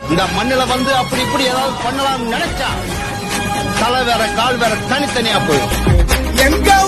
இந்த மண்ணுல வந்து அப்படி இப்படி ஏதாவது பண்ணலாம்னு நினைச்சா தலை வேற கால் வேற தனித்தனியா போயிடும். எங்க